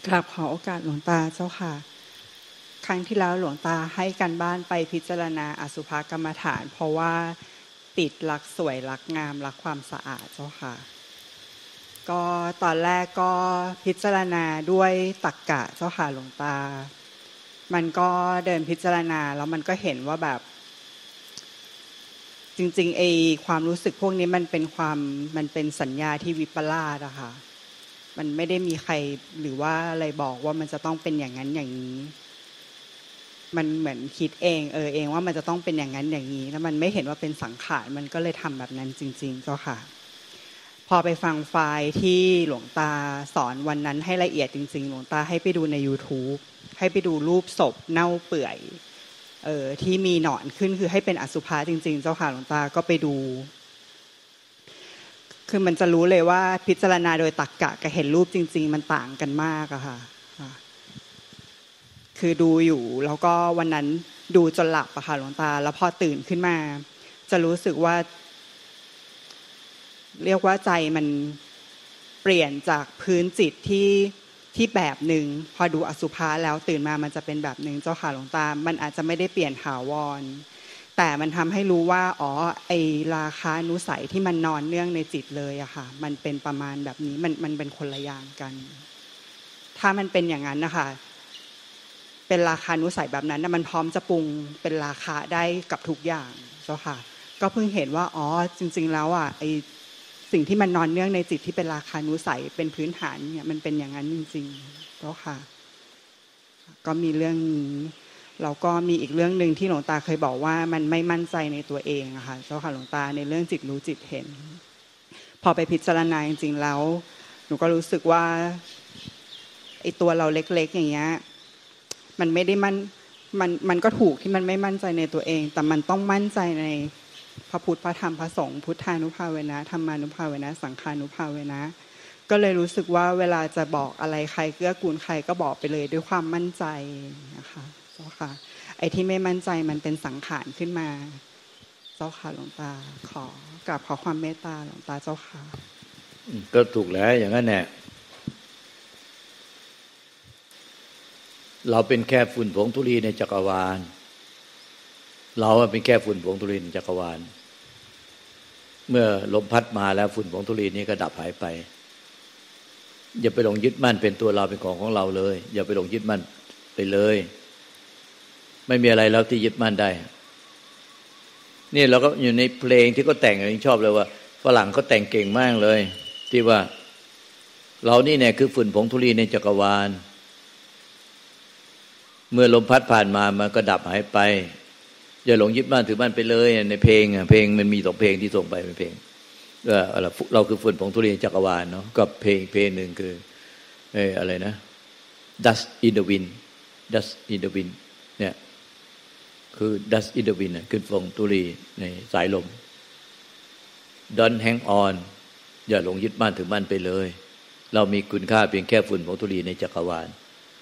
กราบขอโอกาสหลวงตาเจ้าค่ะครั้งที่แล้วหลวงตาให้การบ้านไปพิจารณาอสุภกรรมฐานเพราะว่าติดรักสวยรักงามรักความสะอาดเจ้าค่ะก็ตอนแรกก็พิจารณาด้วยตรรกะเจ้าค่ะหลวงตามันก็เดินพิจารณาแล้วมันก็เห็นว่าแบบจริงๆความรู้สึกพวกนี้มันเป็นสัญญาที่วิปลาสอะค่ะมันไม่ได้มีใครหรือว่าอะไรบอกว่ามันจะต้องเป็นอย่างนั้นอย่างนี้มันเหมือนคิดเองเองว่ามันจะต้องเป็นอย่างนั้นอย่างนี้แล้วมันไม่เห็นว่าเป็นสังขารมันก็เลยทำแบบนั้นจริงๆเจ้าค่ะพอไปฟังไฟล์ที่หลวงตาสอนวันนั้นให้ละเอียดจริงๆหลวงตาให้ไปดูใน YouTube ให้ไปดูรูปศพเน่าเปื่อยที่มีหนอนขึ้นคือให้เป็นอสุภะจริงๆเจ้าค่ะหลวงตาก็ไปดูคือมันจะรู้เลยว่าพิจารณาโดยตรรกะกับเห็นรูปจริงๆมันต่างกันมากอะค่ะคือดูอยู่แล้วก็วันนั้นดูจนหลับอะค่ะหลวงตาแล้วพอตื่นขึ้นมาจะรู้สึกว่าเรียกว่าใจมันเปลี่ยนจากพื้นจิตที่แบบหนึ่งพอดูอสุภะแล้วตื่นมามันจะเป็นแบบหนึ่งเจ้าค่ะหลวงตามันอาจจะไม่ได้เปลี่ยนถาวรแต่มันทำให้รู้ว่าอ๋อไอราคานุสัยที่มันนอนเนื่องในจิตเลยอะค่ะมันเป็นประมาณแบบนี้มันเป็นคนละอย่างกันถ้ามันเป็นอย่างนั้นนะคะเป็นราคานุสัยแบบนั้นมันพร้อมจะปรุงเป็นราคาได้กับทุกอย่างเจ้าค่ะก็เพิ่งเห็นว่าอ๋อจริงๆแล้วอะไอสิ่งที่มันนอนเนื่องในจิตที่เป็นราคานุสัยเป็นพื้นฐานเนี่ยมันเป็นอย่างนั้นจริงๆเจ้าค่ะก็มีเรื่องนี้แล้วก็มีอีกเรื่องนึงที่หลวงตาเคยบอกว่ามันไม่มั่นใจในตัวเองอะค่ะเจ้าค่ะหลวงตาในเรื่องจิตรู้จิตเห็นพอไปพิจารณาจริงๆแล้วหนูก็รู้สึกว่าไอ้ตัวเราเล็กๆอย่างเงี้ยมันไม่ได้มันก็ถูกที่มันไม่มั่นใจในตัวเองแต่มันต้องมั่นใจในพระพุทธพระธรรมพระสงฆ์พุทธานุภาเวนะธรรมานุภาเวนะสังฆานุภาเวนะก็เลยรู้สึกว่าเวลาจะบอกอะไรใครเกื้อกูลใครก็บอกไปเลยด้วยความมั่นใจนะคะเจ้าค่ะไอ้ที่ไม่มั่นใจมันเป็นสังขารขึ้นมาเจ้าค่ะหลวงตาขอความเมตตาหลวงตาเจ้าค่ะก็ถูกแล้วอย่างนั้นแหละเราเป็นแค่ฝุ่นผงธุลีในจักรวาลเราเป็นแค่ฝุ่นผงธุลีในจักรวาลเมื่อลมพัดมาแล้วฝุ่นผงธุลีนี้ก็ดับหายไปอย่าไปหลงยึดมั่นเป็นตัวเราเป็นของเราเลยอย่าไปหลงยึดมั่นไปเลยไม่มีอะไรแล้วที่ยึดมั่นได้นี่เราก็อยู่ในเพลงที่เขาแต่งยังชอบเลยว่าฝรั่งเขาแต่งเก่งมากเลยที่ว่าเรานี่เนี่ยคือฝุ่นผงธุลีในจักรวาลเมื่อลมพัดผ่านมามันก็ดับหายไปอย่าหลงยึดมั่นถือมั่นไปเลยในเพลงมันมี2เพลงที่ส่งไปเป็นเพลงเราคือฝุ่นผงธุลีในจักรวาลเนาะกับเพลงนึงคืออะไรนะ Dust in the Wind Dust in the Wind เนี่ยคือ Dust in the Wind คือผงธุลีในสายลม Don't hang on อย่าหลงยึดมั่นถือมั่นไปเลยเรามีคุณค่าเพียงแค่ฝุ่นผงธุลีในจักรวาล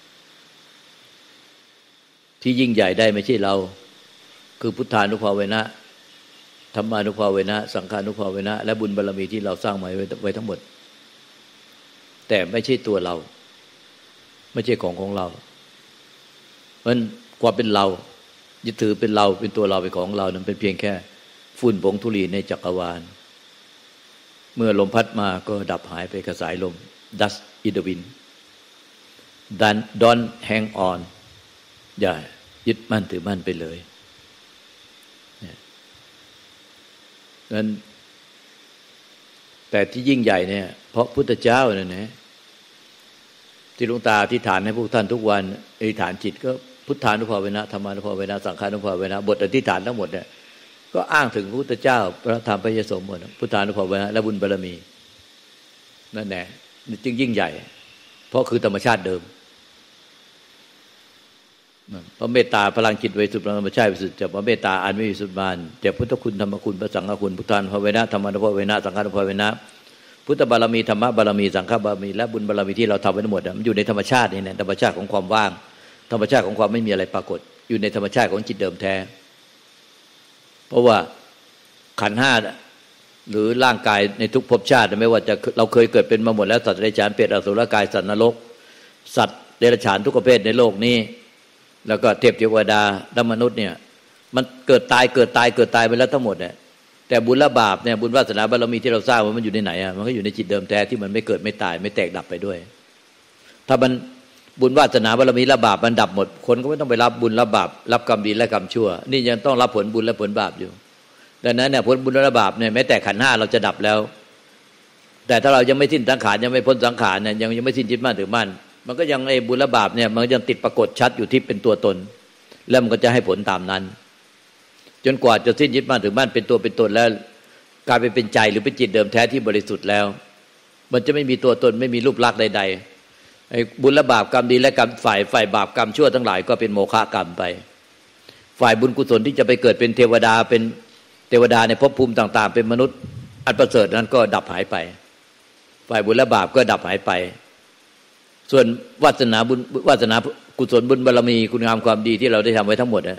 ที่ยิ่งใหญ่ได้ไม่ใช่เราคือพุทธานุภาเวนะธรรมานุภาเวนะสังฆานุภาเวนะและบุญบารมีที่เราสร้างมาไว้ทั้งหมดแต่ไม่ใช่ตัวเราไม่ใช่ของเรามันความเป็นเรายึดถือเป็นเราเป็นตัวเราเป็นของเรานั้นเป็นเพียงแค่ฝุ่นผงธุลีในจักรวาลเมื่อลมพัดมาก็ดับหายไปกับสายลม Dust in the wind Don't hang on อย่ายึดมั่นถือมั่นไปเลยนั้นแต่ที่ยิ่งใหญ่เนี่ยเพราะพุทธเจ้าเนี่ยนะที่หลวงตาอธิษฐานให้พวกท่านทุกวันอธิษฐานจิตก็พุทธานุภาเวนะธรรมานุภาเวนะสังฆานุภาเวนะบทอธิษฐานทั้งหมดเนี่ยก็อ้างถึงพระพุทธเจ้าพระธรรมพระยสมหมดพุทธานุภาเวนะและบุญบารมีนั่นแหละจึงยิ่งใหญ่เพราะคือธรรมชาติเดิมพระเมตตาพลังจิตไว้สุดพลังธรรมชาติสุดจะพระเมตตาอันไม่มีสุดมานแต่พุทธคุณธรรมคุณพระสังฆคุณพุทธานุภาเวนะธรรมานุภาเวนะสังฆานุภาเวนะพุทธบารมีธรรมบารมีสังฆบารมีและบุญบารมีที่เราทำไว้ทั้งหมดมันอยู่ในธรรมชาตินี่แหละธรรมชาติของความว่างธรรมชาติของความไม่มีอะไรปรากฏอยู่ในธรรมชาติของจิตเดิมแท้เพราะว่าขันธ์5หรือร่างกายในทุกภพชาติไม่ว่าจะเราเคยเกิดเป็นมาหมดแล้วสัตว์เดรัจฉานเปรตอสุรกายสัตว์นรกสัตว์เดรัจฉานทุกประเภทในโลกนี้แล้วก็เทพเทวดาและมนุษย์เนี่ยมันเกิดตายไปแล้วทั้งหมดเนี่ยแต่บุญและบาปเนี่ยบุญวาสนาบารมีที่เราสร้างมันอยู่ในไหนอ่ะมันก็อยู่ในจิตเดิมแท้ที่มันไม่เกิดไม่ตายไม่แตกดับไปด้วยถ้ามันบุญวาสนาบารมีและบาปมันดับหมดคนก็ไม่ต้องไปรับบุญรับบาปรับกรรมดีและกรรมชั่วนี่ยังต้องรับผลบุญและผลบาปอยู่ดังนั้นเนี่ยผลบุญและบาปเนี่ยแม้แต่ขันธ์ห้าเราจะดับแล้วแต่ถ้าเรายังไม่สิ้นสังขารยังไม่พ้นสังขารเนี่ยยังไม่สิ้นยึดมั่นถือมั่นมันก็ยังไอ้บุญและบาปเนี่ยมันยังติดปรากฏชัดอยู่ที่เป็นตัวตนแล้วมันก็จะให้ผลตามนั้นจนกว่าจะสิ้นยึดมั่นถือมั่นเป็นตัวเป็นตนแล้วกลายเป็นใจหรือเป็นจิตเดิมแท้ที่บริสุทธิ์แล้วมันจะไม่มีตัวตนไม่มีรูปลักษณ์ใดๆไอ้บุญและบาปกรรมดีและกรรมฝ่ายบาปกรรมชั่วทั้งหลายก็เป็นโมฆะกรรมไปฝ่ายบุญกุศลที่จะไปเกิดเป็นเทวดาเป็นเทวดาในภพภูมิต่างๆเป็นมนุษย์อันประเสริฐนั้นก็ดับหายไปฝ่ายบุญและบาปก็ดับหายไปส่วนวาสนาบุญวาสนากุศลบุญบารมีคุณงามความดีที่เราได้ทำไว้ทั้งหมดน่ะ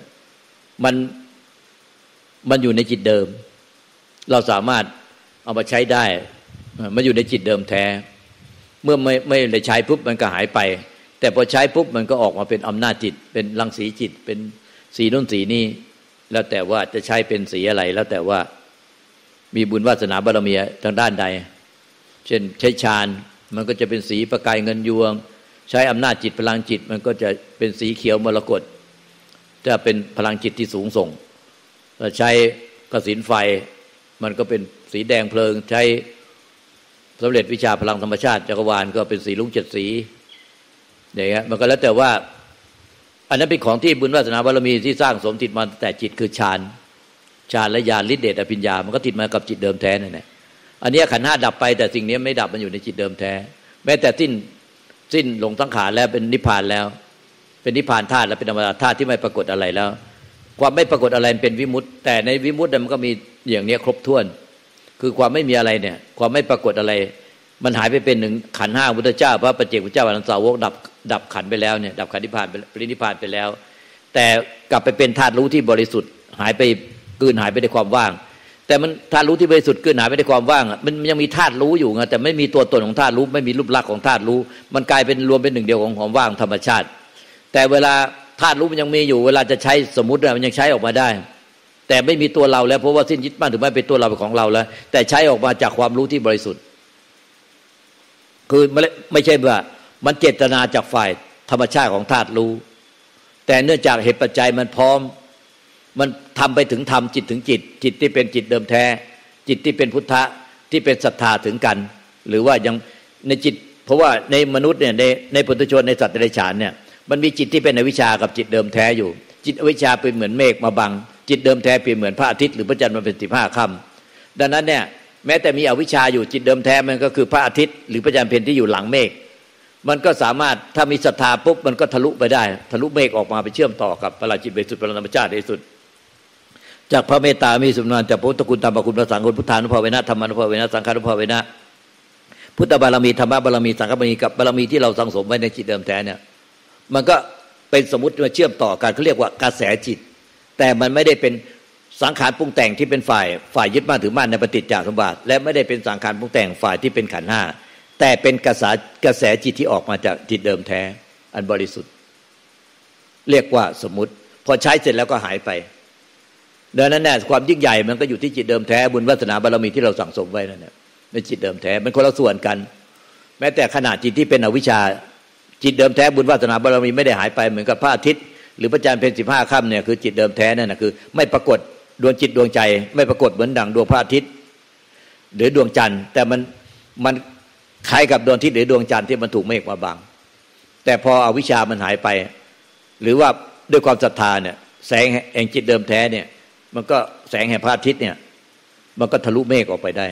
มันอยู่ในจิตเดิมเราสามารถเอามาใช้ได้มันอยู่ในจิตเดิมแท้เมื่อไม่ได้ใช้ปุ๊บมันก็หายไปแต่พอใช้ปุ๊บมันก็ออกมาเป็นอำนาจจิตเป็นรังสีจิตเป็นสีนู่นสีนี่แล้วแต่ว่าจะใช้เป็นสีอะไรแล้วแต่ว่ามีบุญวาสนาบารมีทางด้านใดเช่นใช้ฌานมันก็จะเป็นสีประกายเงินยวงใช้อำนาจจิตพลังจิตมันก็จะเป็นสีเขียวมรกตจะเป็นพลังจิตที่สูงส่งถ้าใช้กสิณไฟมันก็เป็นสีแดงเพลิงใช้สำเร็จวิชาพลังธรรมชาติจักรวาลก็เป็นสีลุ้งเจ็ดสีอย่างเงี้ยมันก็แล้วแต่ว่าอันนั้นเป็นของที่บุญวาสนาบารมีที่สร้างสมติดมาแต่จิตคือฌานและญาณฤทธิเดชอภิญญามันก็ติดมากับจิตเดิมแท้นั่นแหละอันนี้ขันธ์ห้าดับไปแต่สิ่งนี้ไม่ดับมันอยู่ในจิตเดิมแท้แม้แต่สิ้นลงสังขารแล้วเป็นนิพพานแล้วเป็นนิพพานธาตุแล้วเป็นธรรมดาธาตุที่ไม่ปรากฏอะไรแล้วความไม่ปรากฏอะไรเป็นวิมุตติแต่ในวิมุตติมันก็มีอย่างนี้ครบถ้วนคือความไม่มีอะไรเนี่ยความไม่ปรากฏอะไรมันหายไปเป็นหนึ่งขันธ์ห้าพุทธเจ้าพระปัจเจกพุทธเจ้าอรหันตสาวกดับขันธ์ไปแล้วเนี่ยดับขันธ์นิพพานปรินิพพานไปแล้วแต่กลับไปเป็นธาตุรู้ที่บริสุทธิ์หายไปกลืนหายไปในความว่างแต่มันธาตุรู้ที่บริสุทธิ์กลืนหายไปในความว่างมันยังมีธาตุรู้อยู่ไงแต่ไม่มีตัวตนของธาตุรู้ไม่มีรูปลักษณ์ของธาตุรู้มันกลายเป็นรวมเป็นหนึ่งเดียวของความว่างธรรมชาติแต่เวลาธาตุรู้มันยังมีอยู่เวลาจะใช้สมมุติมันยังใช้ออกมาได้แต่ไม่มีตัวเราแล้วเพราะว่าสิ้นยึดมั่นถือมั่นเป็นตัวเราเป็นของเราแล้วแต่ใช้ออกมาจากความรู้ที่บริสุทธิ์คือไม่ใช่ว่ามันเจตนาจากฝ่ายธรรมชาติของธาตุรู้แต่เนื่องจากเหตุปัจจัยมันพร้อมมันทำไปถึงธรรมจิตถึงจิตที่เป็นจิตเดิมแท้จิตที่เป็นพุทธะที่เป็นศรัทธาถึงกันหรือว่ายังในจิตเพราะว่าในมนุษย์เนี่ยในปุถุชนในสัตว์เดรัจฉานเนี่ยมันมีจิตที่เป็นอวิชชากับจิตเดิมแท้อยู่จิตอวิชชาเป็นเหมือนเมฆมาบังจิตเดิมแท้เป็นเหมือนพระอาทิตย์หรือพระจันทร์มันเป็น15 ค่ำดังนั้นเนี่ยแม้แต่มีอวิชชาอยู่จิตเดิมแท้มันก็คือพระอาทิตย์หรือพระจันทร์เพ็ญที่อยู่หลังเมฆมันก็สามารถถ้ามีศรัทธาปุ๊บมันก็ทะลุไปได้ทะลุเมฆออกมาไปเชื่อมต่อกับพลังจิตบริสุทธิ์พลังธรรมชาติที่สุดจากพระเมตตามีสุนทรจากพุทธคุณธรรมคุณพระสังฆคุณพุทธานุภาเวนะธรรมานุภาเวนะสังฆานุภาเวนะพุทธบารมีธรรมบารมีสังฆบารมีกับบารมีที่เราสังสมไว้ในจิตเดิมแท้เนี่ยมันก็เป็นสมมุติมาเชื่อมต่อกันเขาเรียกว่ากระแสจิตแต่มันไม่ได้เป็นสังขารปรุงแต่งที่เป็นฝ่ายยึดมั่นถือมั่นในปฏิจจสมุปบาทและไม่ได้เป็นสังขารปรุงแต่งฝ่ายที่เป็นขันธ์ห้าแต่เป็นกระแสจิตที่ออกมาจากจิตเดิมแท้อันบริสุทธิ์เรียกว่าสมมุติพอใช้เสร็จแล้วก็หายไปดังนั้นเนี่ยความยิ่งใหญ่มันก็อยู่ที่จิตเดิมแท้บุญวาสนาบารมีที่เราสั่งสมไว้นั่นแหละในจิตเดิมแท้มันคนละส่วนกันแม้แต่ขณะจิตที่เป็นอวิชชาจิตเดิมแท้บุญวาสนาบารมีไม่ได้หายไปเหมือนกับพระอาทิตย์หรือพระจันทร์เพ็ญ15 ค่ำเนี่ยคือจิตเดิมแท้นั่นนะคือไม่ปรากฏดวงจิตดวงใจไม่ปรากฏเหมือนดังดวงพระอาทิตย์หรือดวงจันทร์แต่มันคล้ายกับดวงอาทิตย์หรือดวงจันทร์ที่มันถูกเมฆมาบังแต่พออวิชชามันหายไปหรือว่าด้วยความศรัทธาเนี่ยแสงแห่งจิตเดิมแท้เนี่ยมันก็แสงแห่งพระอาทิตย์เนี่ยมันก็ทะลุเมฆออกไปได้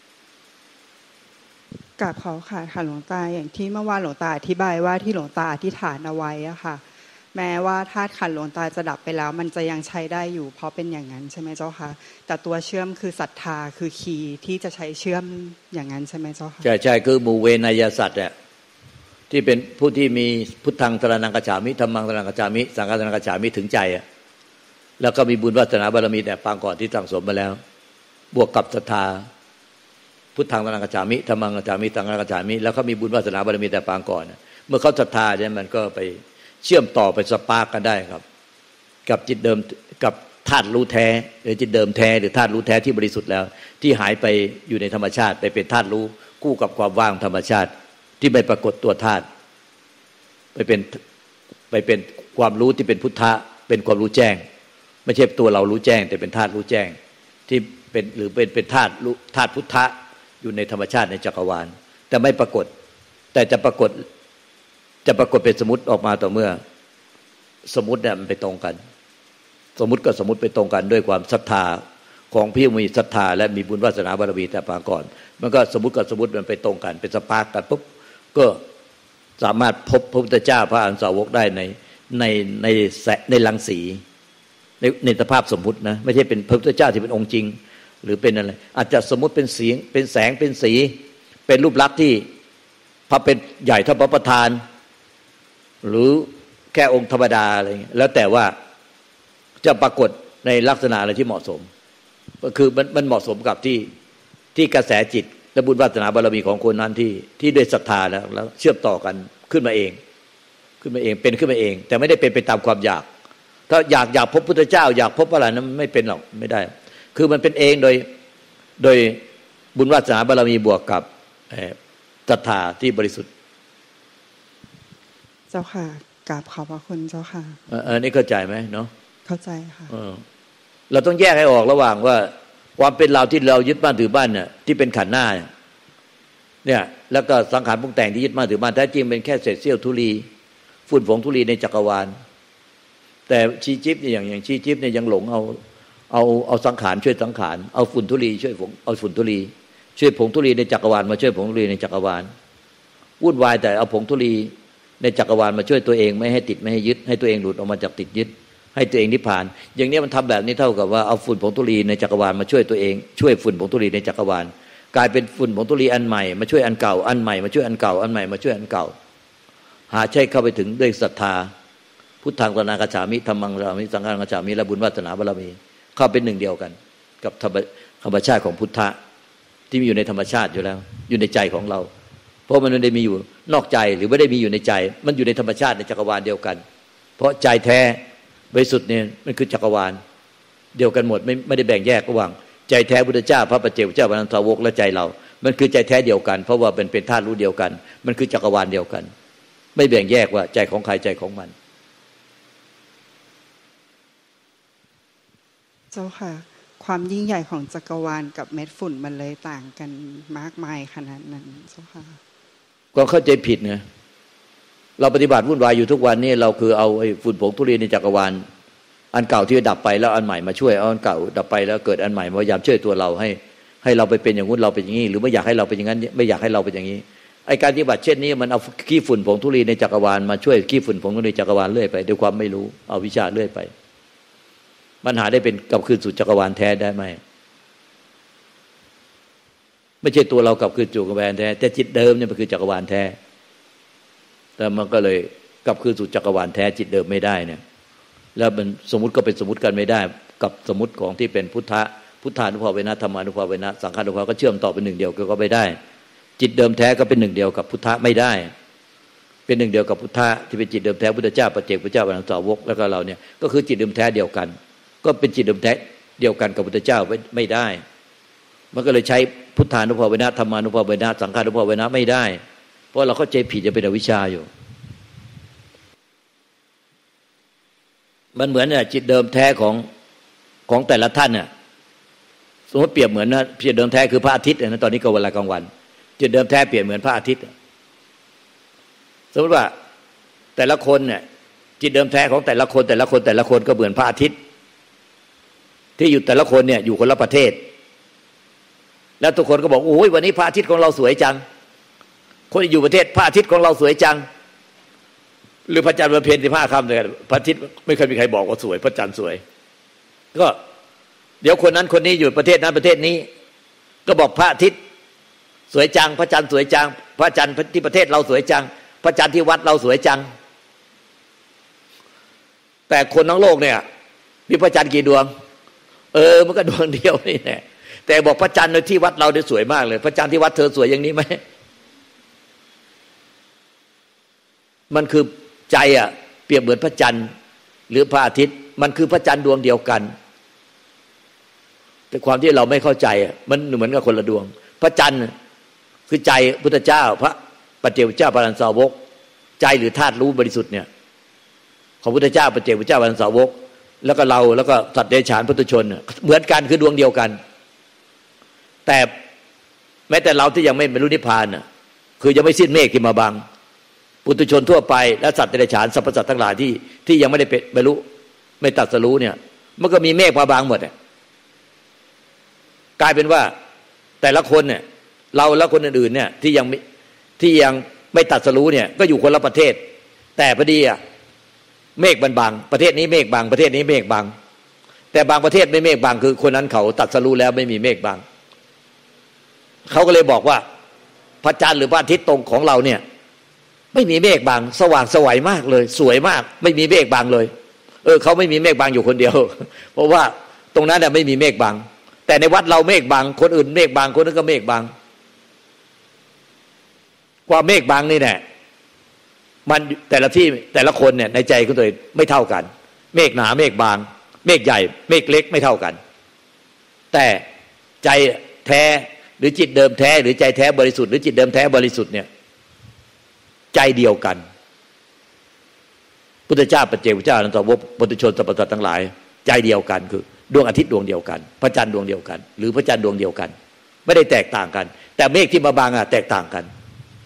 กราบขอค่ะหลวงตาอย่างที่เมื่อวานหลวงตาอธิบายว่าที่หลวงตาอธิษฐานเอาไว้อะค่ะแม้ว่าธาตุขันธ์หลวงตาจะดับไปแล้วมันจะยังใช้ได้อยู่เพราะเป็นอย่างนั้นใช่ไหมเจ้าคะแต่ตัวเชื่อมคือศรัทธาคือคีย์ที่จะใช้เชื่อมอย่างนั้นใช่ไหมเจ้าคะใช่คือหมู่เวนยสัตว์เนี่ยที่เป็นผู้ที่มีพุทธังสรณังคัจฉามิธัมมังสรณังคัจฉามิสังฆังสรณังคัจฉามิถึงใจอะแล้วก็มีบุญวาสนาบารมีแต่ปางก่อนที่สั่งสมมาแล้วบวกกับศรัทธาพุทธังสรณังคัจฉามิธัมมังคัจฉามิสังฆังคัจฉามิแล้วก็มีบุญวาสนาบารมีแต่ปางก่อนเมื่อเขาศรัทธาเนี่ยมันก็ไปเชื่อมต่อไปสปาร์กกันได้ครับกับจิตเดิมกับธาตุรู้แท้หรือจิตเดิมแท้หรือธาตุรู้แท้ที่บริสุทธิ์แล้วที่หายไปอยู่ในธรรมชาติไปเป็นธาตุรู้คู่กับความว่างธรรมชาติที่ไม่ปรากฏตัวธาตุไปเป็นความรู้ที่เป็นพุทธะเป็นความรู้แจ้งไม่ใช่ตัวเรารู้แจ้งแต่เป็นธาตุรู้แจ้งที่เป็นหรือเป็นธาตุพุทธะอยู่ในธรรมชาติในจักรวาลแต่ไม่ปรากฏแต่จะปรากฏเป็นสมมุติออกมาต่อเมื่อสมมุติเนี่ยมันไปตรงกันสมมุติก็สมมุติไปตรงกันด้วยความศรัทธาของผู้มีศรัทธาและมีบุญวาสนาบารมีแต่ปางก่อนมันก็สมมุติกับสมมุติมันไปตรงกันเป็นสปาร์กกันปุ๊บก็สามารถพบพระพุทธเจ้าพระอรหันตสาวกได้ในรังสีในสภาพสมมุตินะไม่ใช่เป็นพระพุทธเจ้าที่เป็นองค์จริงหรือเป็นอะไรอาจจะสมมุติเป็นเสียงเป็นแสงเป็นสีเป็นรูปลักษณ์ที่พระเป็นใหญ่เท่าพระประธานหรือแค่องค์ธรรมดาอะไรอย่างเงี้ยแล้วแต่ว่าจะปรากฏในลักษณะอะไรที่เหมาะสมก็คือมันเหมาะสมกับที่กระแสจิตและบุญวาสนาบารมีของคนนั้นที่ด้วยศรัทธาแล้วเชื่อมต่อกันขึ้นมาเองเป็นขึ้นมาเองแต่ไม่ได้เป็นไปตามความอยากถ้าอยากพบพุทธเจ้าอยากพบอะไรนั้นไม่เป็นหรอกไม่ได้คือมันเป็นเองโดยบุญวาสนาบารมีบวกกับศรัทธาที่บริสุทธิ์เจ้าค่ะกราบขอบพระคุณเจ้าค่ะนี่เข้าใจไหมเนาะเข้าใจค่ะเราต้องแยกให้ออกระหว่างว่าความเป็นเราที่เรายึดบ้านถือบ้านเนี่ยที่เป็นขันธ์หน้าเนี่ยแล้วก็สังขารปรุงแต่งที่ยึดบ้านถือบ้านแท้จริงเป็นแค่เศษเสี้ยวธุลีฝุ่นผงธุลีในจักรวาลแต่ชีจิบเนี่ยอย่างชีจิบเนี่ยยังหลงเอาสังขารช่วยสังขารเอาฝุ่นธุลีช่วยเอาฝุ่นธุลีช่วยผงธุลีในจักรวาลมาช่วยผงธุลีในจักรวาลวุ่นวายแต่เอาผงธุลีในจักรวาลมาช่วยตัวเองไม่ให้ติดไม่ให้ยึดให้ตัวเองหลุดออกมาจากติดยึดให้ตัวเองนิพพานอย่างนี้มันทำแบบนี้เท่ากับว่าเอาฝุ่นผงธุลีในจักรวาลมาช่วยตัวเองช่วยฝุ่นผงธุลีในจักรวาลกลายเป็นฝุ่นผงธุลีอันใหม่มาช่วยอันเก่าอันใหม่มาช่วยอันเก่าอันใหม่มาช่วยอันเก่าหาใช่เข้าไปถึงด้วยศรัทธาพุทธังสรณังคัจฉามิธัมมังสรณังสังฆังคัจฉามิและบุญวาสนาบารมีเข้าเป็นหนึ่งเดียวกันกับธรรมชาติของพุทธะที่มีอยู่ในธรรมชาติอยู่แล้วอยู่ในใจของเราเพราะมันไม่ได้มีอยู่นอกใจหรือไม่ได้มีอยู่ในใจมันอยู่ในธรรมชาติในจักรวาลเดียวกันเพราะใจแท้บริสุทธิ์เนี่ยมันคือจักรวาลเดียวกันหมดไม่ได้แบ่งแยกระหว่างใจแท้พุทธเจ้าพระปัจเจกพุทธเจ้าพระอรหันตสาวกและใจเรามันคือใจแท้เดียวกันเพราะว่าเป็นธาตุรู้เดียวกันมันคือจักรวาลเดียวกันไม่แบ่งแยกว่าใจของใครใจของมันเจ้าค่ะความยิ่งใหญ่ของจักรวาลกับเม็ดฝุ่นมันเลยต่างกันมากมายขนาดนั้นเจ้าค่ะก็เข้าใจผิดไงเราปฏิบัติวุ่นวายอยู่ทุกวันนี้เราคือเอาไอ้ฝุ่นผงธุลีในจักรวาลอันเก่าที่ดับไปแล้วอันใหม่มาช่วยเอาอันเก่าดับไปแล้วเกิดอันใหม่พยายามช่วยตัวเราให้เราไปเป็นอย่างนู้นเราเป็นอย่างนี้หรือไม่อยากให้เราเป็นอย่างนั้นไม่อยากให้เราเป็นอย่างนี้ไอ้การปฏิบัติเช่นนี้มันเอาขี้ฝุ่นผงธุลีในจักรวาลมาช่วยขี้ฝุ่นผงธุลีในจักรวาลเรื่อยไปด้วยความไม่รู้เอาวิชาเรื่อยไปมันหาได้เป็นกลับคืนสู่จักรวาลแท้ได้ไหมไม่ใช่ตัวเรากลับคืนสู่จักรวาลแท้แต่จิตเดิมเนี่ยมันคือจักรวาลแท้แต่มันก็เลยกลับคืนสู่จักรวาลแท้จิตเดิมไม่ได้เนี่ยแล้วมันสมมุติก็เป็นสมมุติกันไม่ได้กับสมมุติของที่เป็นพุทธานุภาเวนะธรรมานุภาเวนะสังฆานุภาก็เชื่อมต่อเป็นหนึ่งเดียวก็ไม่ได้จิตเดิมแท้ก็เป็นหนึ่งเดียวกับพุทธะไม่ได้เป็นหนึ่งเดียวกับพุทธะที่เป็นจิตเดิมแท้พุทธเจ้าปัจเจกพุทธเจ้าพระอรหันตสาวกแล้วก็เราเนี่ยก็คือจิตเดิมแท้เดียวกันก็เป็นจิตเดิมแท้เดียวกันกับพุทธเจ้าไม่ได้มันก็เลยใช้พุทธานุภาเวนะธรรมานุภาเวนะสังฆานุภาเวนะไม่ได้เพราะเราเข้าใจผิดจะเป็นอวิชชาอยู่มันเหมือนเนี่ยจิตเดิมแท้ของแต่ละท่านเนี่ยสมมติเปรียบเหมือนนะจิตเดิมแท้คือพระอาทิตย์นะตอนนี้ก็เวลากลางวันจิตเดิมแท้เปรียบเหมือนพระอาทิตย์สมมติว่าแต่ละคนเนี่ยจิตเดิมแท้ของแต่ละคนก็เหมือนพระอาทิตย์ที่อยู่แต่ละคนเนี่ยอยู่คนละประเทศแล้วทุกคนก็บอกโอ้ยวันนี้พระอาทิตย์ของเราสวยจังคนอยู่ประเทศพระอาทิตย์ของเราสวยจังหรือพระจันทร์วันเพ็ญ15 ค่ำเลยพระอาทิตย์ไม่เคยมีใครบอกว่าสวยพระจันทร์สวยก็เดี๋ยวคนนั้นคนนี้อยู่ประเทศนั้นประเทศนี้ก็บอกพระอาทิตย์สวยจังพระจันทร์สวยจังพระจันทร์ที่ประเทศเราสวยจังพระจันทร์ที่วัดเราสวยจังแต่คนทั้งโลกเนี่ยมีพระจันทร์กี่ดวงมันก็ดวงเดียวนี่แหละแต่บอกพระจันทร์ในที่วัดเราเนี่ยสวยมากเลยพระจันทร์ที่วัดเธอสวยอย่างนี้ไหมมันคือใจอ่ะเปรียบเหมือนพระจันทร์หรือพระอาทิตย์มันคือพระจันทร์ดวงเดียวกันแต่ความที่เราไม่เข้าใจมันเหมือนกับคนละดวงพระจันทร์คือใจพุทธเจ้าพระปัจเจกพุทธเจ้าพระอรหันตสาวกใจหรือธาตุรู้บริสุทธิ์เนี่ยของพุทธเจ้าปัจเจกพุทธเจ้าพระอรหันตสาวกแล้วก็เราแล้วก็สัตว์เดรัจฉานปุถุชนเหมือนกันคือดวงเดียวกันแต่แม้แต่เราที่ยังไม่บรรลุนิพพานน่ะคือยังไม่สิ้นเมฆที่มาบังปุถุชนทั่วไปและสัตว์เดรัจฉานสรรพสัตว์ทั้งหลายที่ยังไม่ได้บรรลุไม่ตรัสรู้เนี่ยมันก็มีเมฆมาบังหมดกลายเป็นว่าแต่ละคนเนี่ยเราและคนอื่นๆเนี่ยที่ยังไม่ตรัสรู้เนี่ยก็อยู่คนละประเทศแต่พอดีเมฆบังประเทศนี้เมฆบังประเทศนี้เมฆบังแต่บางประเทศไม่เมฆบังคือคนนั้นเขาตรัสรู้แล้วไม่มีเมฆบังเขาก็เลยบอกว่าพระจันทร์หรือพระอาทิตย์ตรงของเราเนี่ยไม่มีเมฆบังสว่างไสวมากเลยสวยมากไม่มีเมฆบังเลยเขาไม่มีเมฆบังอยู่คนเดียวเพราะว่าตรงนั้นน่ะไม่มีเมฆบังแต่ในวัดเราเมฆบังคนอื่นเมฆบังคนนั้นก็เมฆบังความเมฆบังนี่แหละมันแต่ละที่แต่ละคนเนี่ยในใจของตัวเองไม่เท่ากันเมฆหนาเมฆบางเมฆใหญ่เมฆเล็กไม่เท่ากันแต่ใจแท้หรือจิตเดิมแท้หรือใจแท้บริสุทธิ์หรือจิตเดิมแท้บริสุทธิ์เนี่ยใจเดียวกันพุทธเจ้าปัจเจกพุทธเจ้าอรหันตสาวกปุถุชนสรรพสัตว์ทั้งหลายใจเดียวกันคือดวงอาทิตย์ดวงเดียวกันพระจันทร์ดวงเดียวกันหรือพระจันทร์ดวงเดียวกันไม่ได้แตกต่างกันแต่เมฆที่มาบังแตกต่างกัน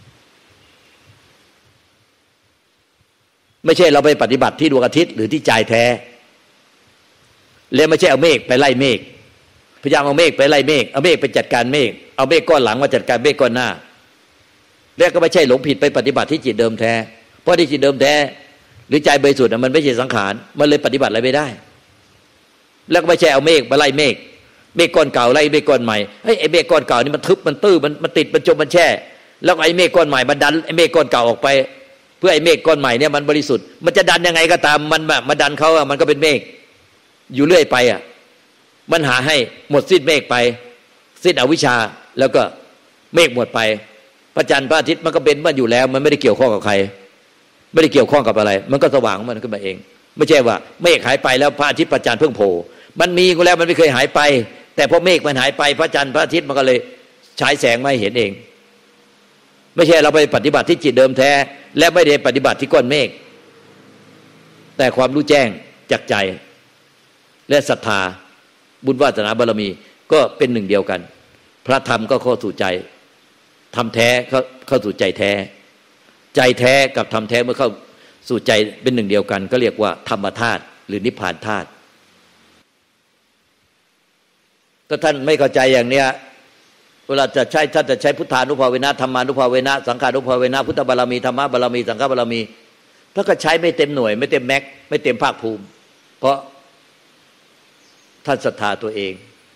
ไม่ใช่เราไปปฏิบัติที่ดวงอาทิตย์หรือที่ใจแท้แล้วไม่ใช่เอาเมฆไปไล่เมฆพยายามเอาเมฆไปไล่เมฆเอาเมฆไปจัดการเมฆเอาเมฆก้อนหลังมาจัดการเมฆก้อนหน้าแล้วก็ไม่ใช่หลงผิดไปปฏิบัติที่จิตเดิมแท้เพราะที่จิตเดิมแท้หรือใจบริสุทธิ์มันไม่ใช่สังขารมันเลยปฏิบัติอะไรไม่ได้แล้วก็ไม่ใช่เอาเมฆมาไล่เมฆเมฆก้อนเก่าไล่เมฆก้อนใหม่ไอ้เมฆก้อนเก่านี่มันทึบมันตื้อมันติดมันจมมันแช่แล้วไอ้เมฆก้อนใหม่มันดันไอ้เมฆก้อนเก่าออกไปเพื่อไอ้เมฆก้อนใหม่เนี่ยมันบริสุทธิ์มันจะดันยังไงก็ตามมันแบบมาดันเขามันก็เป็นเมฆอยู่เรื่อยไปมันหาให้หมดสิ้นเมฆไปสิ้นอวิชชาแล้วก็เมฆหมดไปพระจันทร์พระอาทิตย์มันก็เป็นมันอยู่แล้วมันไม่ได้เกี่ยวข้องกับใครไม่ได้เกี่ยวข้องกับอะไรมันก็สว่างมันขึ้นมาเองไม่ใช่ว่าเมฆหายไปแล้วพระอาทิตย์พระจันทร์เพิ่งโผล่มันมีก็แล้วมันไม่เคยหายไปแต่พอเมฆมันหายไปพระจันทร์พระอาทิตย์มันก็เลยฉายแสงมาให้เห็นเองไม่ใช่เราไปปฏิบัติที่จิตเดิมแท้และไม่ได้ปฏิบัติที่ก้อนเมฆแต่ความรู้แจ้งจากใจและศรัทธาบุญวาสนาบารมีก็เป็นหนึ่งเดียวกันพระธรรมก็เข้าสู่ใจธรรมแท้เข้าสู่ใจแท้ใจแท้กับธรรมแท้เมื่อเข้าสู่ใจเป็นหนึ่งเดียวกันก็เรียกว่าธรรมธาตุหรือนิพพานธาตุถ้าท่านไม่เข้าใจอย่างเนี้ยเวลาจะใช้ท่านจะใช้พุทธานุภาเวนะธรรมานุภาเวนะสังขานุภาเวนะพุทธบารมีธรรมะบารมีสังฆบารมีถ้าก็ใช้ไม่เต็มหน่วยไม่เต็มแม็กไม่เต็มภาคภูมิเพราะท่านศรัทธาตัวเอง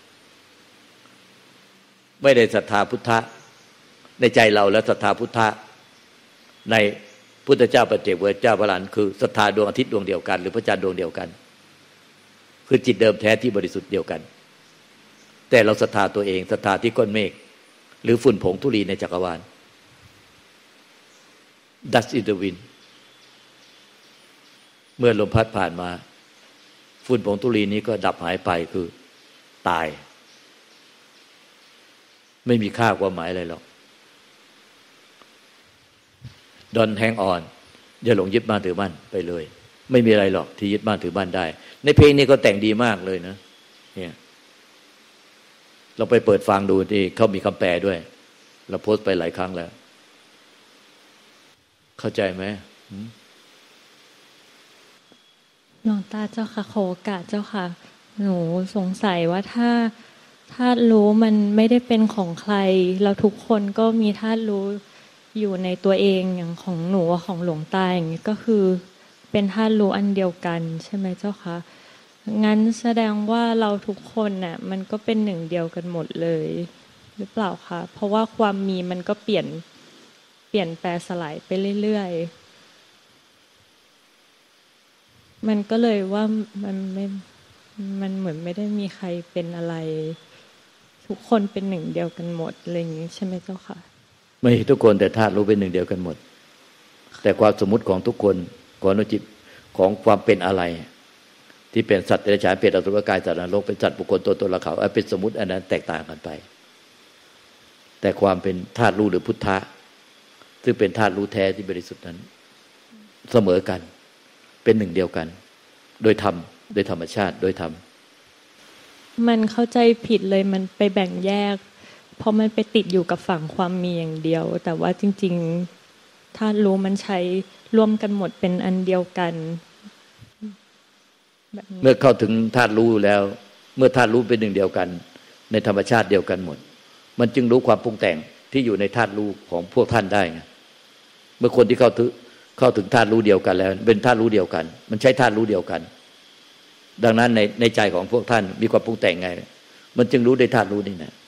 ไม่ได้ศรัทธาพุทธะในใจเราแล้วศรัทธาพุทธะในพุทธเจ้าปัจเจกพุทธเจ้าพระอรหันต์คือศรัทธาดวงอาทิตย์ดวงเดียวกันหรือพระจันทร์ดวงเดียวกันคือจิตเดิมแท้ที่บริสุทธิ์เดียวกันแต่เราศรัทธาตัวเองศรัทธาที่ก้อนเมฆหรือฝุ่นผงธุลีในจักรวาล Dust in the wind เมื่อลมพัดผ่านมาฝุ่นผงธุลีนี้ก็ดับหายไปคือตายไม่มีค่าความหมายอะไรหรอกDon't hang on อย่าหลงยึดมั่นถือมั่นไปเลยไม่มีอะไรหรอกที่ยึดมั่นถือมั่นได้ในเพลงนี้ก็แต่งดีมากเลยนะเนี่ยเราไปเปิดฟังดูที่เขามีคำแปลด้วยเราโพสต์ไปหลายครั้งแล้วเข้าใจไหมหลวงตาเจ้าค่ะขอโอกาสเจ้าค่ะหนูสงสัยว่าถ้าธาตุรู้มันไม่ได้เป็นของใครเราทุกคนก็มีธาตุรู้อยู่ในตัวเองอย่างของหนูของหลวงตาอย่างนี้ก็คือเป็นธาตุรู้อันเดียวกันใช่ไหมเจ้าคะงั้นแสดงว่าเราทุกคนน่ะมันก็เป็นหนึ่งเดียวกันหมดเลยหรือเปล่าคะเพราะว่าความมีมันก็เปลี่ยนแปรสลายไปเรื่อยๆมันก็เลยว่ามันเหมือนไม่ได้มีใครเป็นอะไรทุกคนเป็นหนึ่งเดียวกันหมดอะไรอย่างนี้ใช่ไหมเจ้าค่ะไม่ทุกคนแต่ธาตุรู้เป็นหนึ่งเดียวกันหมดแต่ความสมมุติของทุกคนของอนุจิตของความเป็นอะไรที่เป็นสัตว์เดรัจฉานเป็นอสุรกายสัตว์นรกเป็นสัตว์บุคคลตัวตนเราเขาเป็นสมมุติอันนั้นแตกต่างกันไปแต่ความเป็นธาตุรู้หรือพุทธะซึ่งเป็นธาตุรู้แท้ที่บริสุทธิ์นั้นเสมอกันเป็นหนึ่งเดียวกันโดยธรรมโดยธรรมชาติโดยธรรมมันเข้าใจผิดเลยมันไปแบ่งแยกเพราะมันไปติดอยู่กับฝั่งความมีอย่างเดียวแต่ว่าจริงๆธาตุรู้มันใช้ร่วมกันหมดเป็นอันเดียวกันเมื่อเข้าถึงธาตุรู้แล้วเมื่อธาตุรู้เป็นหนึ่งเดียวกันในธรรมชาติเดียวกันหมดมันจึงรู้ความปรุงแต่งที่อยู่ในธาตุรู้ของพวกท่านได้ไงเมื่อคนที่เข้าถึงธาตุรู้เดียวกันแล้วเป็นธาตุรู้เดียวกันมันใช้ธาตุรู้เดียวกันดังนั้นในใจของพวกท่านมีความปรุงแต่งไงมันจึงรู้ได้ธาตุรู้นี่นะ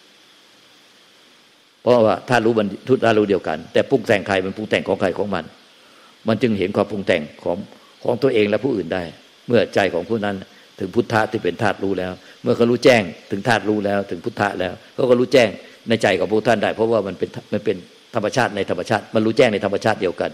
เพราะว่าธาตุรู้มันทุกธาตุรู้เดียวกันแต่ปรุงแต่งใครมันปรุงแต่งของใครของมันจึงเห็นความปรุงแต่งของตัวเองและผู้อื่นได้เมื่อใจของผู้นั้นถึงพุทธะที่เป็นธาตุรู้แล้วเมื่อเขารู้แจ้งถึงธาตุรู้แล้วถึงพุทธะแล้วเขาก็รู้แจ้งในใจของพวกท่านได้เพราะว่ามันเป็นธรรมชาติในธรรมชาติมันรู้แจ้งในธรรมชาติเดียวกัน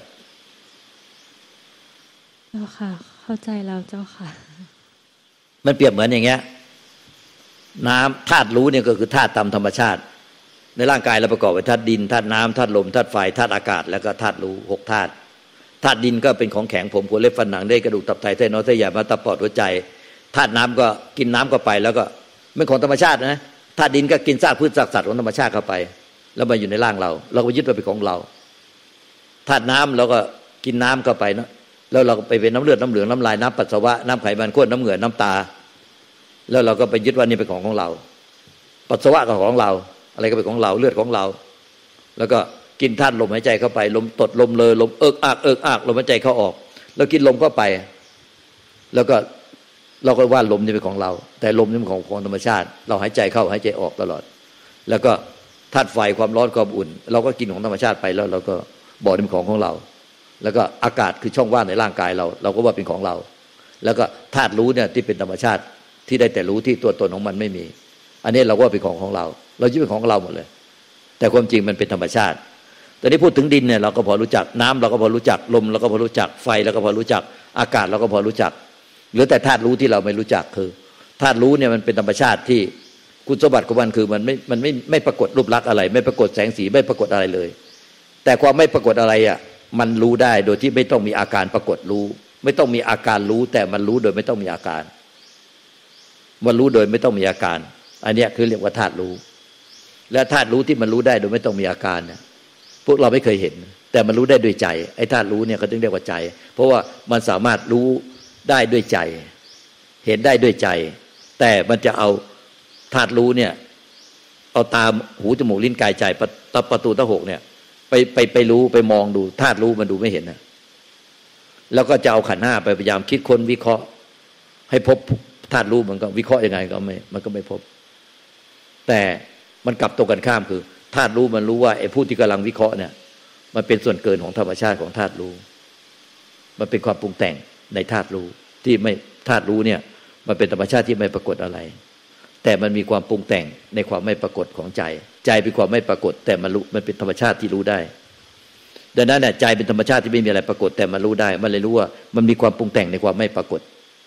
เจ้าค่ะเข้าใจแล้วเจ้าค่ะมันเปรียบเหมือนอย่างเงี้ยน้ำธาตุรู้เนี่ยก็คือธาตุตามธรรมชาติในร่างกายเราประกอบไปธาตุดินธาตุน้ำธาตุลมธาตุไฟธาตุอากาศแล้วก็ธาตุรู้6ธาตุธาตุดินก็เป็นของแข็งผมขนเล็บฟันหนังได้กระดูกตับไตไส้น้อยไส้ใหญ่ม้ามตับปอดหัวใจธาตุน้ำก็กินน้ำเข้าไปแล้วก็เป็นของธรรมชาตินะธาตุดินก็กินซากพืชซากสัตว์ของธรรมชาติเข้าไปแล้วมาอยู่ในร่างเราก็ยึดว่าเป็นของเราธาตุน้ำเราก็กินน้ำเข้าไปเนาะแล้วเราก็ไปเป็นน้ำเลือดน้ำเหลืองน้ำลายน้ำปัสสาวะน้ำไขมันข้นน้ำเหงื่อน้ำตาแล้วเราก็ไปยึดว่านี่เป็นของเราปัสสาวะก็ของเราอะไรก็เป็นของเราเลือดของเราแล้วก็กินธาตุลมหายใจเข้าไปลมตดลมเลอลมเอิกอักลมหายใจเข้าออกแล้วกินลมเข้าไปแล้วก็เราก็ว่าลมนี่เป็นของเราแต่ลมนี่เป็นของธรรมชาติเราหายใจเข้าหายใจออกตลอดแล้วก็ธาตุไฟความร้อนความอุ่นเราก็กินของธรรมชาติไปแล้วเราก็บอกนี่เป็นของเราแล้วก็อากาศคือช่องว่างในร่างกายเราก็ว่าเป็นของเราแล้วก็ธาตุรู้เนี่ยที่เป็นธรรมชาติที่ได้แต่รู้ที่ตัวตนของมันไม่มีอันนี้เราก็ว่าเป็นของเรายึดเป็นของเราหมดเลยแต่ความจริงมันเป็นธรรมชาติแต่ที่พูดถึงดินเนี่ยเราก็พอรู้จักน้ำเราก็พอรู้จักลมเราก็พอรู้จักไฟเราก็พอรู้จักอากาศเราก็พอรู้จักเหลือแต่ธาตุรู้ที่เราไม่รู้จักคือธาตุรู้เนี่ยมันเป็นธรรมชาติที่คุณสมบัติของมันคือมันไม่ปรากฏรูปลักษณ์อะไรไม่ปรากฏแสงสีไม่ปรากฏอะไรเลยแต่ความไม่ปรากฏอะไรอ่ะมันรู้ได้โดยที่ไม่ต้องมีอาการปรากฏรู้ไม่ต้องมีอาการรู้แต่มันรู้โดยไม่ต้องมีอาการมันรู้โดยไม่ต้องมีอาการอันนี้คือเรียกว่าธาตุรู้และธาตุรู้ที่มันรู้ได้โดยไม่ต้องมีอาการเนี่ยพวกเราไม่เคยเห็นแต่มันรู้ได้ด้วยใจไอ้ธาตุรู้เนี่ยเขาถึงเรียกว่าใจเพราะว่ามันสามารถรู้ได้ด้วยใจเห็นได้ด้วยใจแต่มันจะเอาธาตุรู้เนี่ยเอาตาหูจมูกลิ้นกายใจประตูตะหกเนี่ยไปรู้ไปมองดูธาตุรู้มันดูไม่เห็นนะแล้วก็จะเอาขันธ์ห้าไปพยายามคิดค้นวิเคราะห์ให้พบธาตุรู้มันก็วิเคราะห์ยังไงก็มันก็ไม่พบแต่มันกลับตรงกันข้ามคือธาตุรู้มันรู้ว่าไอ้ผู้ที่กำลังวิเคราะห์เนี่ยมันเป็นส่วนเกินของธรรมชาติของธาตุรู้มันเป็นความปรุงแต่งในธาตุรู้ที่ไม่ธาตุรู้เนี่ยมันเป็นธรรมชาติที่ไม่ปรากฏอะไรแต่มันมีความปรุงแต่งในความไม่ปรากฏของใจเป็นความไม่ปรากฏแต่มันรู้มันเป็นธรรมชาติที่รู้ได้ดังนั้นเนี่ยใจเป็นธรรมชาติที่ไม่มีอะไรปรากฏแต่มันรู้ได้มันเลยรู้ว่ามันมีความปรุงแต่งในความไม่ปรากฏ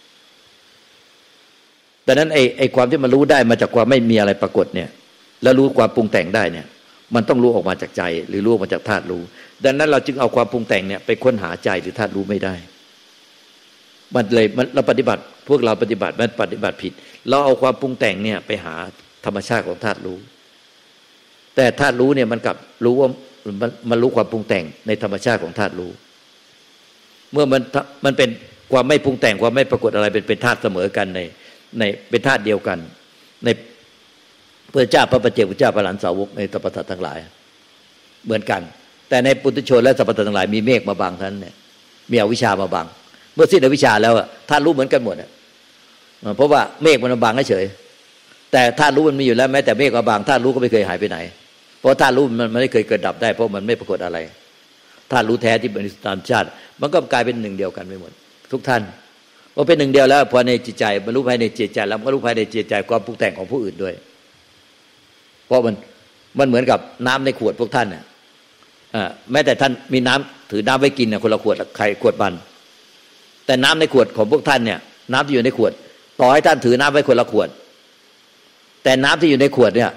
ดังนั้นไอ้ความที่มันรู้ได้มาจากความไม่มีอะไรปรากฏเนี่ยแล้วรู้ความปรุงแต่งได้เนี่ยมันต้องรู้ออกมาจากใจหรือรู้ออกมาจากธาตุรู้ดังนั้นเราจึงเอาความปรุงแต่งเนี่ยไปค้นหาใจหรือธาตุรู้ไม่ได้มันเลยเราปฏิบัติพวกเราปฏิบัติมันปฏิบัติผิดเราเอาความปรุงแต่งเนี่ยไปหาธรรมชาติของธาตุรู้แต่ธาตุรู้เนี่ยมันกลับรู้ว่ามันรู้ความปรุงแต่งในธรรมชาติของธาตุรู้เมื่อมันเป็นความไม่ปรุงแต่งความไม่ปรากฏอะไรเป็นธาตุเสมอกันในเป็นธาตุเดียวกันในพระเจ้าพระปัจเจกพุทธเจ้าพระอรหันตสาวกในสรรพสัตว์ทั้งหลายเหมือนกันแต่ในปุถุชนและสรรพสัตว์ทั้งหลายมีเมฆมาบังท่านเนี่ยมีอวิชชามาบังเมื่อสิ้นอวิชชาแล้วธาตุรู้เหมือนกันหมดเพราะว่าเมฆมันมาบังเฉยแต่ธาตุรู้มันมีอยู่แล้วแม้แต่เมฆมาบังธาตุรู้ก็ไม่เคยหายไปไหนเพราะธาตุรู้มันไม่เคยเกิดดับได้เพราะมันไม่ปรากฏอะไรธาตุรู้แท้ที่เป็นธรรมชาติมันก็กลายเป็นหนึ่งเดียวกันไปหมดทุกท่านพอเป็นหนึ่งเดียวแล้วพอในจิตใจบรรลุภายในจิตใจแล้วก็รู้ภายในจิตใจความปรุงแต่งของผู้อื่นด้วยเพราะมันเหมือนกับน้ำในขวดพวกท่านน่ะแม้แต่ท่านมีน้ำถือน้ำไว้กินเนี่ยคนละขวดใครขวดมันแต่น้ำในขวดของพวกท่านเนี่ยน้ำที่อยู่ในขวดต่อให้ท่านถือน้ำไว้คนละขวดแต่น้ำที่อยู่ในขวดเนี่ย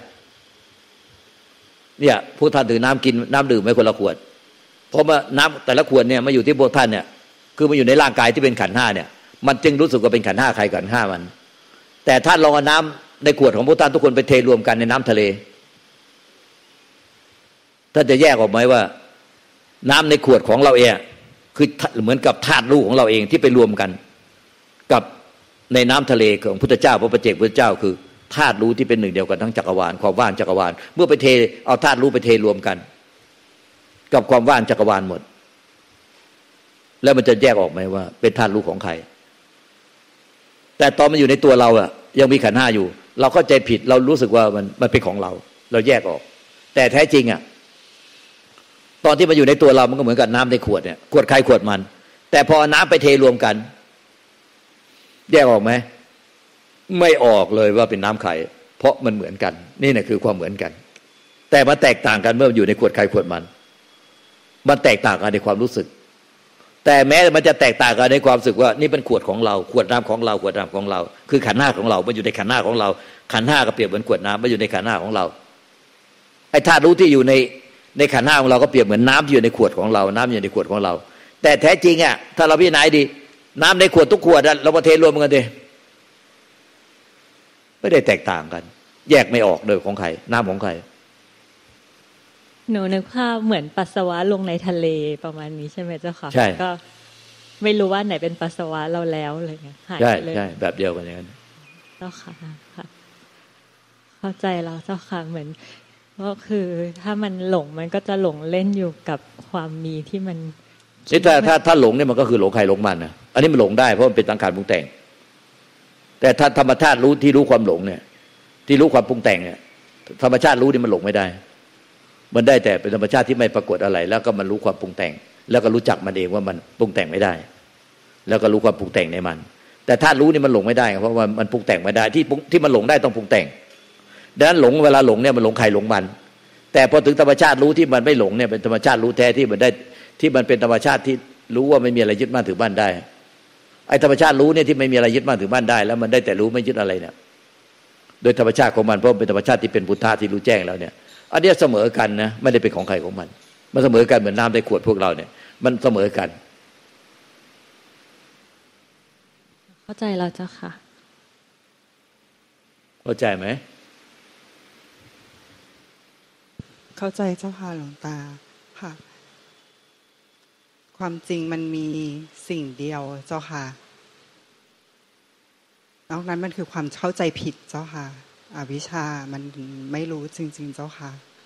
พวกท่านถือน้ำกินน้ำดื่มไว้คนละขวดเพราะว่าน้ำแต่ละขวดเนี่ยมาอยู่ที่พวกท่านเนี่ยคือมาอยู่ในร่างกายที่เป็นขันธ์ห้าเนี่ยมันจึงรู้สึกว่าเป็นขันธ์ห้าใครขันธ์ห้ามันแต่ท่านลองเอาน้ำในขวดของพวกท่านทุกคนไปเทรวมกันในน้ำทะเลท่านจะแยกออกไหมว่าน้ำในขวดของเราเองคือเหมือนกับธาตุรู้ของเราเองที่ไปรวมกันกับในน้ำทะเลของพุทธเจ้าพระปัจเจกพุทธเจ้าคือธาตุรู้ที่เป็นหนึ่งเดียวกันทั้งจักรวาลความว่างจักรวาลเมื่อไปเทเอาธาตุรู้ไปเทรวมกันกับความว่างจักรวาลหมดแล้วมันจะแยกออกไหมว่าเป็นธาตุรู้ของใครแต่ตอนมันอยู่ในตัวเราอะยังมีขันธ์ห้าอยู่เราเข้าใจผิดเรารู้สึกว่ามันเป็นของเราแยกออกแต่แท้จริงอะตอนที่มันอยู่ในตัวเรามันก็เหมือนกับน้ำในขวดเนี่ยขวดใครขวดมันแต่พอน้ำไปเทรวมกันแยกออกไหมไม่ออกเลยว่าเป็นน้ำใครเพราะมันเหมือนกันนี่แหละคือความเหมือนกันแต่มันแตกต่างกันเมื่ออยู่ในขวดใครขวดมันแตกต่างกันในความรู้สึกแต่แม้มันจะแตกต่างกันในความรู้สึกว่านี่เป็นขวดของเราขวดน้ำของเราขวดน้ำของเราคือขันธ์ห้าของเรามันอยู่ในขันธ์ห้าของเราขันธ์ห้าก็เปรียบเหมือนขวดน้ำมันอยู่ในขันธ์ห้าของเราไอ้ธาตุรู้ที่อยู่ในขันธ์ห้าของเราก็เปรียบเหมือนน้ำที่อยู่ในขวดของเราน้ำอยู่ในขวดของเราแต่แท้จริงอ่ะถ้าเราพิจารณาดีน้ำในขวดทุกขวดเรามาเทรวมกันดิไม่ได้แตกต่างกันแยกไม่ออกเลยของใครน้ำของใครหนูนึกภาพเหมือนปัสสาวะลงในทะเลประมาณนี้ใช่ไหมเจ้าค่ะใช่ก็ไม่รู้ว่าไหนเป็นปัสสาวะเราแล้วอะไรเงี้ยหายไปเลยใช่แบบเดียวกันอย่างนั้นเจ้าค่ะเข้าใจแล้วเจ้าค่ะเหมือนก็คือถ้ามันหลงมันก็จะหลงเล่นอยู่กับความมีที่มันนี่ถ้าหลงเนี่ยมันก็คือหลงใครหลงมันนะอันนี้มันหลงได้เพราะมันเป็นสังขารปรุงแต่งแต่ถ้าธรรมชาติรู้ที่รู้ความหลงเนี่ยที่รู้ความปรุงแต่งเนี่ยธรรมชาติรู้นี่มันหลงไม่ได้มันได้แต่เป็นธรรมชาติที่ไม่ปรากฏอะไรแล้วก็มันรู้ความปรุงแต่งแล้วก็รู้จักมันเองว่ามันปรุงแต่งไม่ได้แล้วก็รู้ความปรุงแต่งในมันแต่ถ้ารู้นี่มันหลงไม่ได้เพราะว่ามันปรุงแต่งไม่ได้ที่มันหลงได้ต้องปรุงแต่งดังนั้นหลงเวลาหลงเนี่ยมันหลงใครหลงมันแต่พอถึงธรรมชาติรู้ที่มันไม่หลงเนี่ยเป็นธรรมชาติรู้แท้ที่มันได้ที่มันเป็นธรรมชาติที่รู้ว่าไม่มีอะไรยึดมั่นถือมั่นได้ไอ้ธรรมชาติรู้เนี่ยที่ไม่มีอะไรยึดมั่นถือมั่นได้แล้วมันได้แต่รู้ไม่ยึดอะไรเนี่ยโดยธรรมชาติของมันเพราะเป็นธรรมชาติที่เป็นพุทธะที่รู้แจ้งแล้วเนี่ยอันนี้เสมอกันนะไม่ได้เป็นของใครของมันเสมอกันเหมือนน้ำในขวดพวกเราเนี่ยมันเสมอกันเข้าใจแล้วเจ้าค่ะเข้าใจไหมเข้าใจเจ้าค่ะหลวงตาค่ะความจริงมันมีสิ่งเดียวเจ้าค่ะนอกนั้นมันคือความเข้าใจผิดเจ้าค่ะอวิชชามันไม่รู้จริงๆเจ้าค่ะ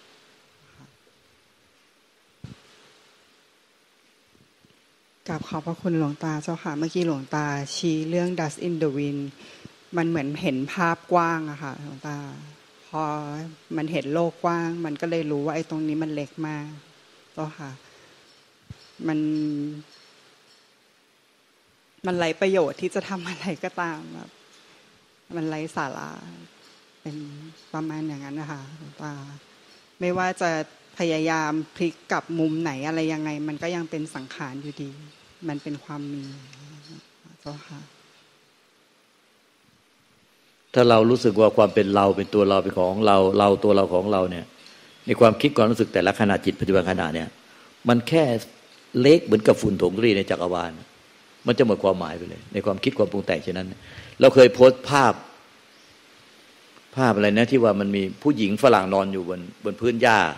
กราบขอบพระคุณหลวงตาเจ้าค่ะเมื่อกี้หลวงตาชี้เรื่อง Dust in the Wind มันเหมือนเห็นภาพกว้างอะค่ะหลวงตาพอมันเห็นโลกกว้างมันก็เลยรู้ว่าไอ้ตรงนี้มันเล็กมากเจ้าค่ะมันไร้ประโยชน์ที่จะทำอะไรก็ตามแบบมันไร้สาระเป็นประมาณอย่างนั้นนะคะหลวงตาไม่ว่าจะพยายามพลิกกลับมุมไหนอะไรยังไงมันก็ยังเป็นสังขารอยู่ดีมันเป็นความมีเจ้าค่ะถ้าเรารู้สึกว่าความเป็นเราเป็นตัวเราเป็นของเราตัวเราของเราเนี่ยในความคิดความรู้สึกแต่ละขณะจิตปัจจุบันขณะเนี่ยมันแค่เล็กเหมือนกับฝุ่นผงธุลีในจักรวาลมันจะหมดความหมายไปเลยในความคิดความปรุงแต่งเช่นนั้นเราเคยโพสต์ภาพอะไรนะที่ว่ามันมีผู้หญิงฝรั่งนอนอยู่บนพื้นหญ้า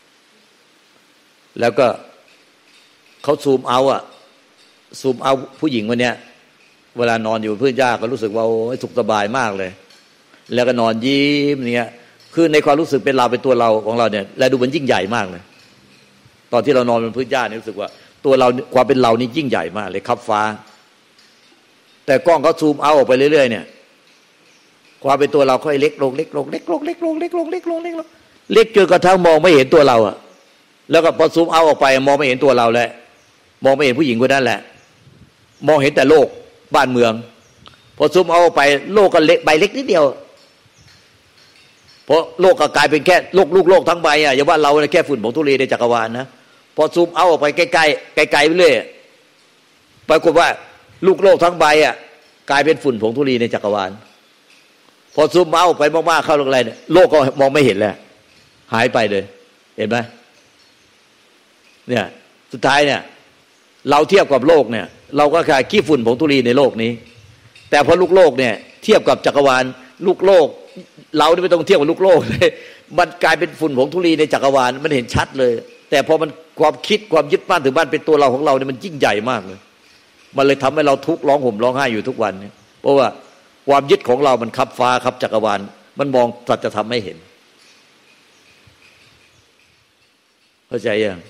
แล้วก็เขาซูมเอาผู้หญิงคนเนี้ยเวลานอนอยู่บนพื้นหญ้าก็รู้สึกว่าโอ้ยสุขสบายมากเลยแล้วก็นอนยิ้มเนี่ยคือในความรู้สึกเป็นเราเป็นตัวเราของเราเนี่ยและดูมันยิ่งใหญ่มากเลยตอนที่เรานอนบนพื้นหญ้าเนี่ยรู้สึกว่าตัวเราความเป็นเรานี่ยิ่งใหญ่มากเลยคับฟ้าแต่กล้องเขาซูมเอาออกไปเรื่อยๆเนี่ยความเป็นตัวเราค่อยเล็กลงเล็กลงเล็กลงเล็กลงเล็กลงเล็กลงเล็กลงเล็กจนกระทั่งมองไม่เห็นตัวเราอะแล้วก็พอซูมเอาออกไปมองไม่เห็นตัวเราแล้วมองไม่เห็นผู้หญิงคนนั้นแหละมองเห็นแต่โลกบ้านเมืองพอซูมเอาออกไปโลกก็เล็กใบเล็กนิดเดียวเพราะโลกก็กลายเป็นแค่โลกทั้งใบอ่ะอย่าว่าเราแค่ฝุ่นผงธุลีในจักรวาลนะพอซูมเอาออกไปใกล้ๆไกลๆไปเรื่อยปรากฏว่าลูกโลกทั้งใบอ่ะกลายเป็นฝุ่นผงธุลีในจักรวาลพอซูมเอาไปมากๆเข้าลงอะไรเนี่ยโลกก็มองไม่เห็นแล้วหายไปเลยเห็นไหมเนี่ยสุดท้ายเนี่ยเราเทียบกับโลกเนี่ยเราก็แค่ขี้ฝุ่นผงธุลีในโลกนี้แต่พอลูกโลกเนี่ยเทียบกับจักรวาลลูกโลกเราไม่ต้องเทียบกับลูกโลกเลยมันกลายเป็นฝุ่นผงธุลีในจักรวาลมันเห็นชัดเลยแต่พอมันความคิดความยึดมั่นถือมั่นเป็นตัวเราของเราเนี่ยมันยิ่งใหญ่มากเลยมันเลยทำให้เราทุกข์ร้องห่มร้องไห้อยู่ทุกวันเนี่ยเพราะว่าความยึดของเรามันคับฟ้าคับจักรวาลมันมองสัจธรรมไม่เห็นเข้าใจยัง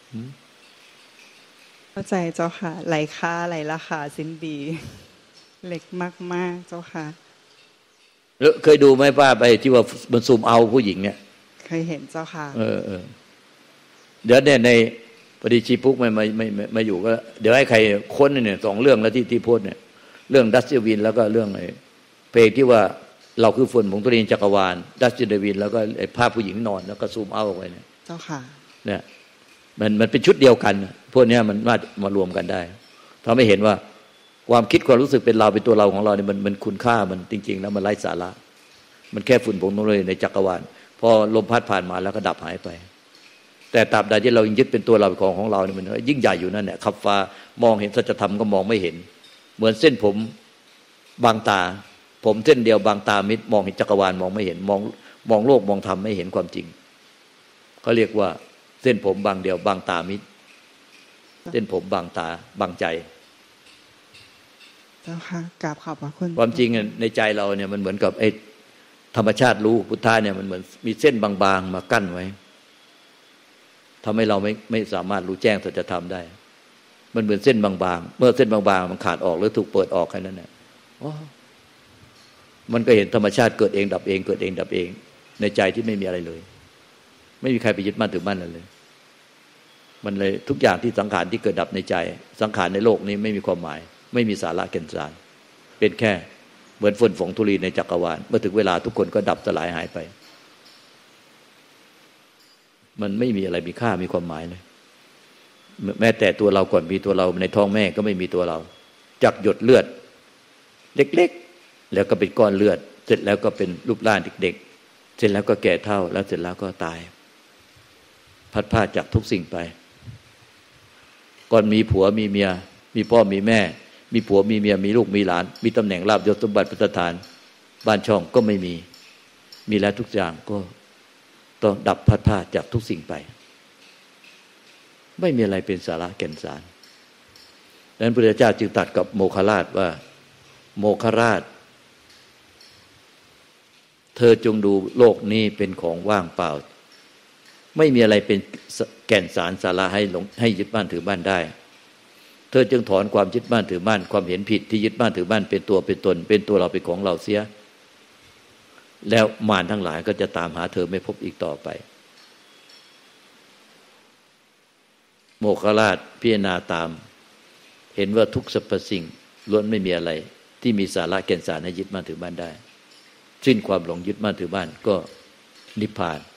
เข้าใจเจ้าค่ะไหลค่าไหลราคาสิ้นดีเล็กมากๆเจ้าค่ะแล้วเคยดูไหมป้าไปที่ว่ามันซูมเอาผู้หญิงเนี่ยเคยเห็นเจ้าค่ะเดี๋ยวเนี่ยในพอดีชีปุ๊กไม่อยู่ก็เดี๋ยวให้ใครค้นเนี่ย2เรื่องแล้วที่พูดเนี่ยเรื่องดัสเซวินแล้วก็เรื่องไอ้เพลงที่ว่าเราคือฝุ่นผงธุลีจักรวาลดัสเซวินแล้วก็ไอ้ภาพผู้หญิงนอนแล้วก็ซูมเอาออกไปเนี่ยเจ้าค่ะเนี่ยมันเป็นชุดเดียวกันพวกนี้มันมารวมกันได้ทำให้เห็นว่าความคิดความรู้สึกเป็นเราเป็นตัวเราของเราเนี่ยมันคุณค่ามันจริงๆแล้วมันไร้สาระมันแค่ฝุ่นผงธุลีในจักรวาลพอลมพัดผ่านมาแล้วก็ดับหายไปแต่ตราบใดที่เรายังยึดเป็นตัวเราของเราเนี่ยมันยิ่งใหญ่อยู่นั่นแหละขับฟ้ามองเห็นสัจธรรมก็มองไม่เห็นเหมือนเส้นผมบางตาผมเส้นเดียวบางตามิดมองเห็นจักรวาลมองไม่เห็นมองโลกมองธรรมไม่เห็นความจริงเขาเรียกว่าเส้นผมบางเดียวบางตามิดเส้นผมบางตาบางใจเจ้าค่ะกราบขอบพระคุณความจริงในใจเราเนี่ยมันเหมือนกับไอ้ธรรมชาติรู้พุทธะเนี่ยมันเหมือนมีเส้นบางๆมากั้นไว้ทำให้เราไม่สามารถรู้แจ้งสัจธรรมได้มันเหมือนเส้นบางๆเมื่อเส้นบางๆมันขาดออกหรือถูกเปิดออกแค่นั้นแหละมันก็เห็นธรรมชาติเกิดเองดับเองเกิดเองดับเองในใจที่ไม่มีอะไรเลยไม่มีใครไปยึดมั่นถือมั่นอะไรเลยมันเลยทุกอย่างที่สังขารที่เกิดดับในใจสังขารในโลกนี้ไม่มีความหมายไม่มีสาระแก่นสารเป็นแค่เหมือนฝุ่นผงธุลีในจักรวาลเมื่อถึงเวลาทุกคนก็ดับสลายหายไปมันไม่มีอะไรมีค่ามีความหมายเลยแม้แต่ตัวเราก่อนมีตัวเราในท้องแม่ก็ไม่มีตัวเราจากหยดเลือดเล็กๆแล้วก็เป็นก้อนเลือดเสร็จแล้วก็เป็นรูปร่างเด็กๆเสร็จแล้วก็แก่เฒ่าแล้วเสร็จแล้วก็ตายพัดพรากจากทุกสิ่งไปก่อนมีผัวมีเมียมีพ่อมีแม่มีผัวมีเมียมีลูกมีหลานมีตำแหน่งลาภยศสมบัติพัฒฐานบ้านช่องก็ไม่มีแล้วทุกอย่างก็ต้องดับพัดพรากจากทุกสิ่งไปไม่มีอะไรเป็นสาระแก่นสารดังนั้นพระพุทธเจ้าจึงตรัสกับโมคคราชว่าโมคคราชเธอจงดูโลกนี้เป็นของว่างเปล่าไม่มีอะไรเป็นแก่นสารสาระให้ยึดมั่นถือมั่นได้เธอจึงถอนความยึดมั่นถือมั่นความเห็นผิดที่ยึดมั่นถือมั่นเป็นตัวเป็นตนเป็นตัวเราเป็นของเราเสียแล้วมารทั้งหลายก็จะตามหาเธอไม่พบอีกต่อไปโมคคราชพิจารณาตามเห็นว่าทุกสรรพสิ่งล้วนไม่มีอะไรที่มีสาระแก่นสารให้ยึดมั่นถือมั่นได้สิ้นความหลงยึดมั่นถือมั่นก็นิพพาน